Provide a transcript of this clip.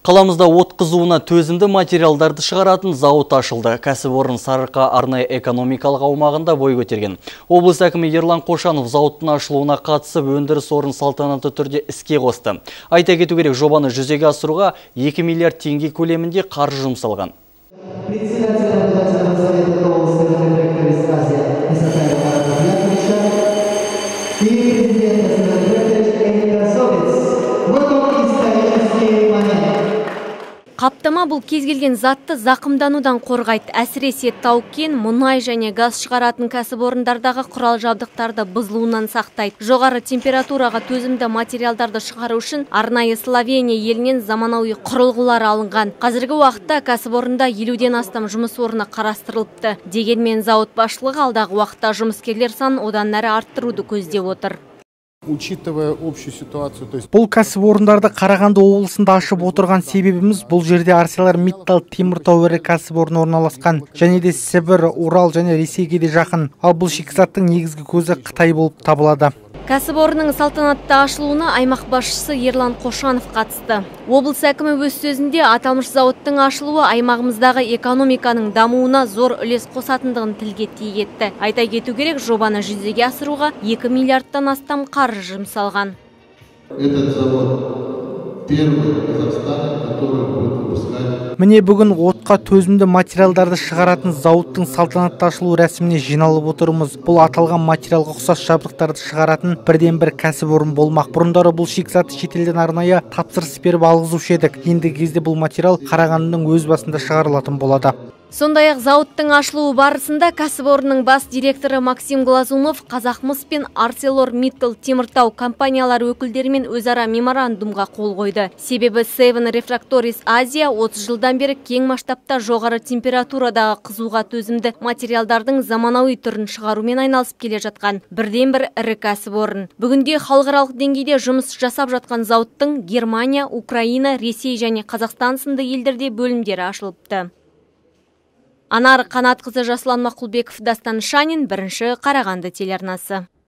Қаламызда от қызуына төзімді материалдарды шығаратын зауыт ашылды. Кәсіпорын Сарыарқа арнайы экономикалық аумағында бой көтерген. Облыс әкімі Ерлан Қошанов зауыттың ашылуына қатысып, өндіріс орнын салтанатты түрде іске қосты. Айта кету керек, жобаны жүзеге асыруға 2 миллиард теңге көлемінде қаржы жұмсалған. Қаптама бұл кез келген затты зақымданудан қорғайды. Әсіресе тау-кен, мұнай және газ шығаратын кәсіпорындардағы құрал жабдықтарды бұзылуынан сақтайды. Жоғары температураға төзімді материалдарды шығару үшін арнайы Словения елінен заманауи құрылғылар алынған. Қазіргі уақытта кәсіпорында 50-ден астам жұмыс орны қарастырылыпты. Дегенмен зауыт басшылығы алдағы уақытта жұмыскерлер санын одан әрі арттыруды көздеп отыр. Учитывая общую ситуацию, бұл кәсіпорындарды Қарағанды облысында ашып отырған себебіміз, бұл жерде ArcelorMittal теміртау ірі кәсіпорны орналасқан, және де Сібір, Урал және Ресейге де жақын. Ал бұл шикізаттың негізгі көзі Қытай болып табылады. Кәсіпорынның салтанатты ашылуына аймақ басшысы Ерлан Қошанов қатысты. Облыс әкімі өз сөзінде аталмыш зауыттың ашылуы аймағымыздағы экономиканың дамуына зор үлес қосатындығын тілге тиек етті. Айта кету керек, жобаны жүзеге асыруға 2 миллиардтан астам қаржы жұмсалған. Этот завод первый в Казахстане, который будет выпускать. Міне бүгін отқа төзімді материалдарды шығаратын зауыттың салтанатты ашылу рәсіміне жиналып отырмыз. Бұл аталған материалға ұқсас жабдықтарды шығаратын бірден-бір кәсіпорын болмақ. Бұрындары бұл шикізатты шетелден арнайы тапсырыс беріп алғызушы едік. Ендігі кезде бұл материал Қарағандының өз басында шығарылатын болады. Сондай-ақ зауыттың ашылуы барысында кәсіпорынның бас директоры Максим Глазунов Қазақмыс пен ArcelorMittal теміртау компаниялары өкілдерімен өзара меморандумға қол қойды. Себебі Seven Refractories Asia 30 жылдан бері кең масштабта жоғары температурадағы қызуға төзімді материалдардың заманауи түрін шығарумен айналысып келе жатқан бірден-бір ірі кәсіпорын. Бүгінде халықаралық деңгейде жұмыс жасап жатқан зауыттың Германия, Украина, Ресей және Қазақстан сынды елдерде бөлімдері ашылыпты. Анар Қанатқызы, Жасұлан Мақұлбеков, Дастан Шанин, бірінші Қарағанды телеарнасы.